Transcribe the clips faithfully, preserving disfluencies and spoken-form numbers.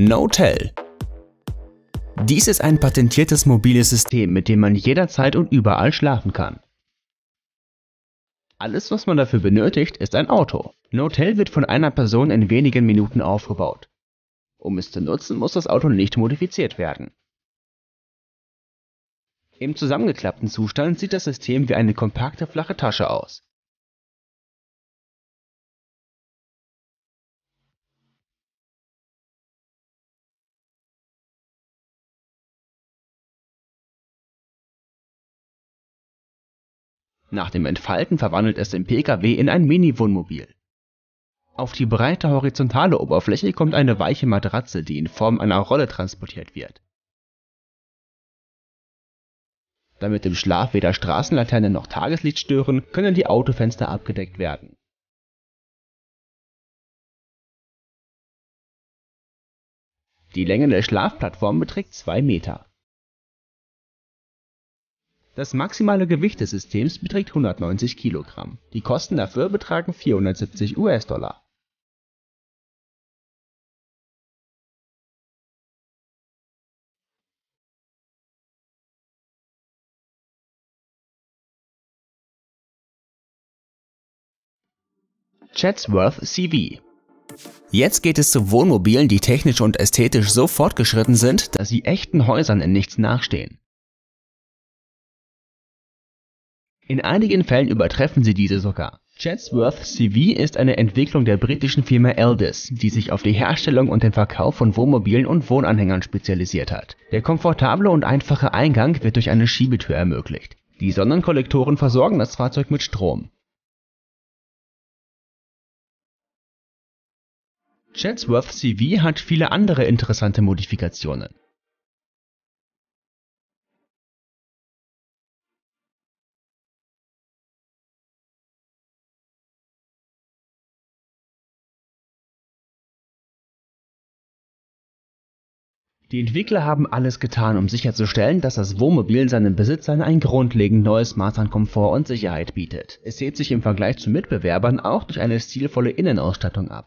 Notel. Dies ist ein patentiertes mobiles System, mit dem man jederzeit und überall schlafen kann. Alles, was man dafür benötigt, ist ein Auto. Notel wird von einer Person in wenigen Minuten aufgebaut. Um es zu nutzen, muss das Auto nicht modifiziert werden. Im zusammengeklappten Zustand sieht das System wie eine kompakte flache Tasche aus. Nach dem Entfalten verwandelt es den P K W in ein Mini-Wohnmobil. Auf die breite horizontale Oberfläche kommt eine weiche Matratze, die in Form einer Rolle transportiert wird. Damit im Schlaf weder Straßenlaternen noch Tageslicht stören, können die Autofenster abgedeckt werden. Die Länge der Schlafplattform beträgt zwei Meter. Das maximale Gewicht des Systems beträgt hundertneunzig Kilogramm. Die Kosten dafür betragen vierhundertsiebzig US-Dollar. Chatsworth C V. Jetzt geht es zu Wohnmobilen, die technisch und ästhetisch so fortgeschritten sind, dass sie echten Häusern in nichts nachstehen. In einigen Fällen übertreffen sie diese sogar. Chatsworth C V ist eine Entwicklung der britischen Firma Eldis, die sich auf die Herstellung und den Verkauf von Wohnmobilen und Wohnanhängern spezialisiert hat. Der komfortable und einfache Eingang wird durch eine Schiebetür ermöglicht. Die Sonnenkollektoren versorgen das Fahrzeug mit Strom. Chatsworth C V hat viele andere interessante Modifikationen. Die Entwickler haben alles getan, um sicherzustellen, dass das Wohnmobil seinen Besitzern ein grundlegend neues Maß an Komfort und Sicherheit bietet. Es hebt sich im Vergleich zu Mitbewerbern auch durch eine stilvolle Innenausstattung ab.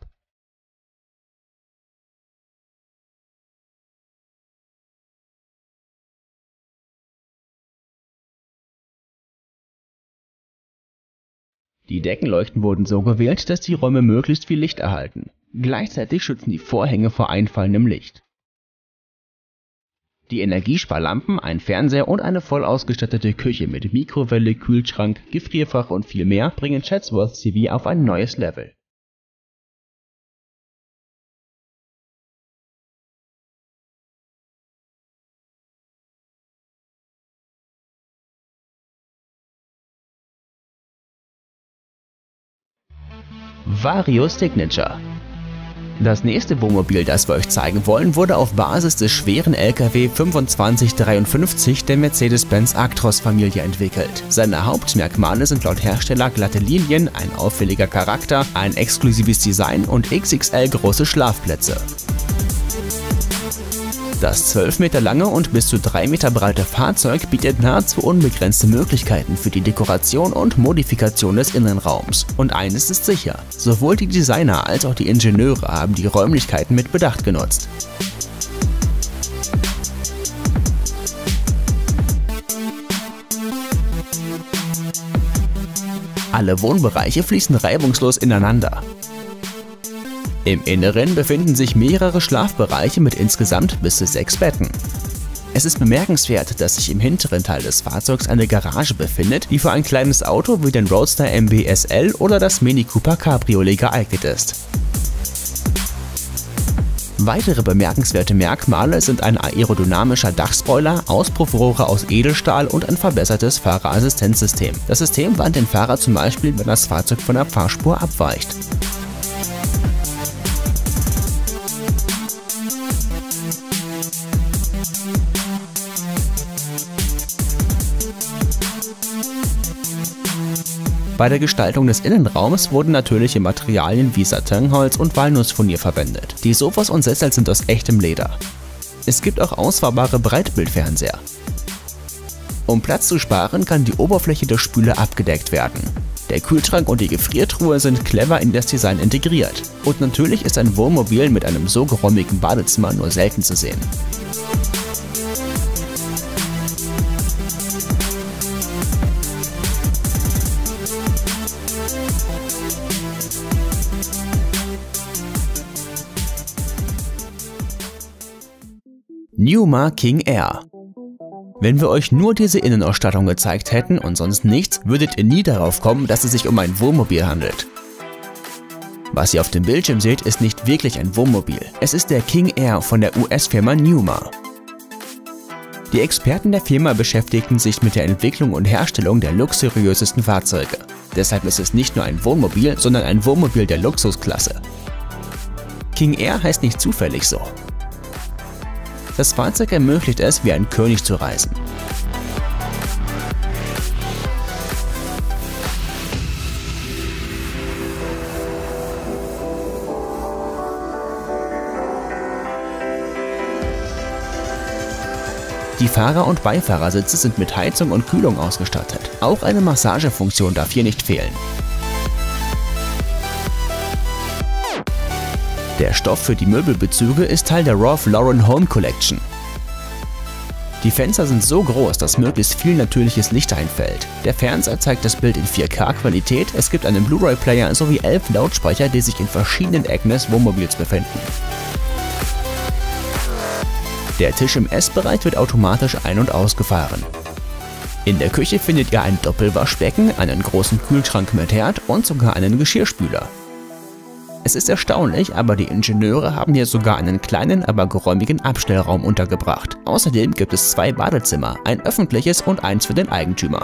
Die Deckenleuchten wurden so gewählt, dass die Räume möglichst viel Licht erhalten. Gleichzeitig schützen die Vorhänge vor einfallendem Licht. Die Energiesparlampen, ein Fernseher und eine voll ausgestattete Küche mit Mikrowelle, Kühlschrank, Gefrierfach und viel mehr bringen Chatsworth C V auf ein neues Level. Vario Signature. Das nächste Wohnmobil, das wir euch zeigen wollen, wurde auf Basis des schweren L K W fünfundzwanzig dreiundfünfzig der Mercedes-Benz Actros-Familie entwickelt. Seine Hauptmerkmale sind laut Hersteller glatte Linien, ein auffälliger Charakter, ein exklusives Design und X X L große Schlafplätze. Das zwölf Meter lange und bis zu drei Meter breite Fahrzeug bietet nahezu unbegrenzte Möglichkeiten für die Dekoration und Modifikation des Innenraums. Und eines ist sicher: Sowohl die Designer als auch die Ingenieure haben die Räumlichkeiten mit Bedacht genutzt. Alle Wohnbereiche fließen reibungslos ineinander. Im Inneren befinden sich mehrere Schlafbereiche mit insgesamt bis zu sechs Betten. Es ist bemerkenswert, dass sich im hinteren Teil des Fahrzeugs eine Garage befindet, die für ein kleines Auto wie den Roadster M B S L oder das Mini Cooper Cabriolet geeignet ist. Weitere bemerkenswerte Merkmale sind ein aerodynamischer Dachspoiler, Auspuffrohre aus Edelstahl und ein verbessertes Fahrerassistenzsystem. Das System warnt den Fahrer zum Beispiel, wenn das Fahrzeug von der Fahrspur abweicht. Bei der Gestaltung des Innenraums wurden natürliche Materialien wie Satinholz und Walnussfurnier verwendet. Die Sofas und Sessel sind aus echtem Leder. Es gibt auch ausfahrbare Breitbildfernseher. Um Platz zu sparen, kann die Oberfläche der Spüle abgedeckt werden. Der Kühlschrank und die Gefriertruhe sind clever in das Design integriert. Und natürlich ist ein Wohnmobil mit einem so geräumigen Badezimmer nur selten zu sehen. Newmar King Air. Wenn wir euch nur diese Innenausstattung gezeigt hätten und sonst nichts, würdet ihr nie darauf kommen, dass es sich um ein Wohnmobil handelt. Was ihr auf dem Bildschirm seht, ist nicht wirklich ein Wohnmobil. Es ist der King Air von der U S-Firma Newmar. Die Experten der Firma beschäftigten sich mit der Entwicklung und Herstellung der luxuriösesten Fahrzeuge. Deshalb ist es nicht nur ein Wohnmobil, sondern ein Wohnmobil der Luxusklasse. King Air heißt nicht zufällig so. Das Fahrzeug ermöglicht es, wie ein König zu reisen. Die Fahrer- und Beifahrersitze sind mit Heizung und Kühlung ausgestattet. Auch eine Massagefunktion darf hier nicht fehlen. Der Stoff für die Möbelbezüge ist Teil der Ralph Lauren Home Collection. Die Fenster sind so groß, dass möglichst viel natürliches Licht einfällt. Der Fernseher zeigt das Bild in vier K Qualität, es gibt einen Blu-ray-Player sowie elf Lautsprecher, die sich in verschiedenen Ecken des Wohnmobils befinden. Der Tisch im Essbereich wird automatisch ein- und ausgefahren. In der Küche findet ihr ein Doppelwaschbecken, einen großen Kühlschrank mit Herd und sogar einen Geschirrspüler. Es ist erstaunlich, aber die Ingenieure haben hier sogar einen kleinen, aber geräumigen Abstellraum untergebracht. Außerdem gibt es zwei Badezimmer, ein öffentliches und eins für den Eigentümer.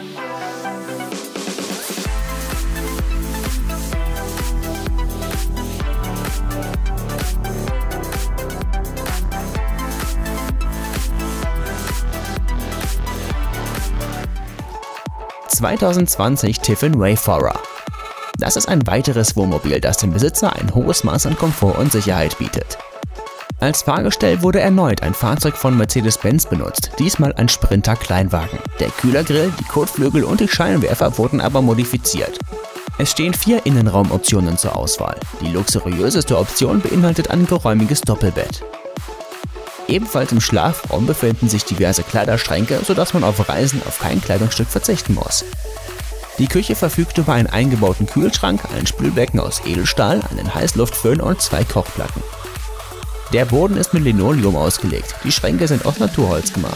zweitausendzwanzig Tiffin Wayfarer. Das ist ein weiteres Wohnmobil, das dem Besitzer ein hohes Maß an Komfort und Sicherheit bietet. Als Fahrgestell wurde erneut ein Fahrzeug von Mercedes-Benz benutzt, diesmal ein Sprinter-Kleinwagen. Der Kühlergrill, die Kotflügel und die Scheinwerfer wurden aber modifiziert. Es stehen vier Innenraumoptionen zur Auswahl. Die luxuriöseste Option beinhaltet ein geräumiges Doppelbett. Ebenfalls im Schlafraum befinden sich diverse Kleiderschränke, sodass man auf Reisen auf kein Kleidungsstück verzichten muss. Die Küche verfügt über einen eingebauten Kühlschrank, ein Spülbecken aus Edelstahl, einen Heißluftföhn und zwei Kochplatten. Der Boden ist mit Linoleum ausgelegt, die Schränke sind aus Naturholz gemacht.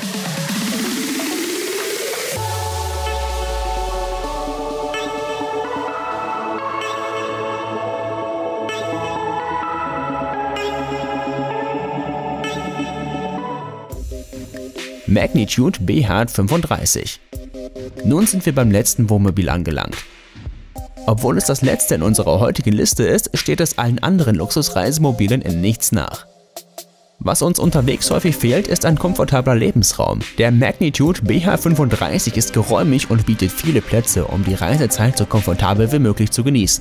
Magnitude B H fünfunddreißig. Nun sind wir beim letzten Wohnmobil angelangt. Obwohl es das letzte in unserer heutigen Liste ist, steht es allen anderen Luxusreisemobilen in nichts nach. Was uns unterwegs häufig fehlt, ist ein komfortabler Lebensraum. Der Magnitude B H fünfunddreißig ist geräumig und bietet viele Plätze, um die Reisezeit so komfortabel wie möglich zu genießen.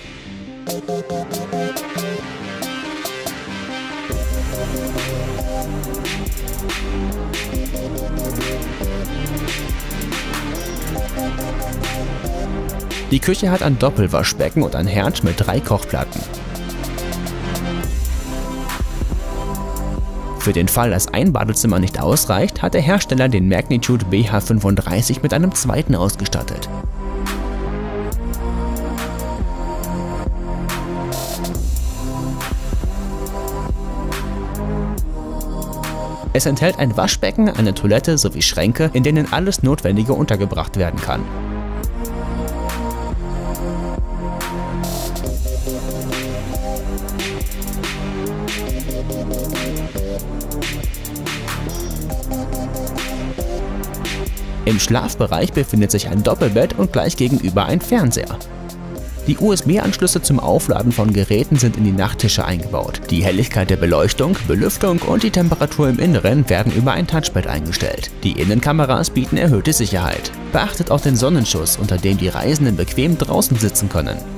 Die Küche hat ein Doppelwaschbecken und ein Herd mit drei Kochplatten. Für den Fall, dass ein Badezimmer nicht ausreicht, hat der Hersteller den Magnitude B H fünfunddreißig mit einem zweiten ausgestattet. Es enthält ein Waschbecken, eine Toilette sowie Schränke, in denen alles Notwendige untergebracht werden kann. Im Schlafbereich befindet sich ein Doppelbett und gleich gegenüber ein Fernseher. Die U S B-Anschlüsse zum Aufladen von Geräten sind in die Nachttische eingebaut. Die Helligkeit der Beleuchtung, Belüftung und die Temperatur im Inneren werden über ein Touchpad eingestellt. Die Innenkameras bieten erhöhte Sicherheit. Beachtet auch den Sonnenschutz, unter dem die Reisenden bequem draußen sitzen können.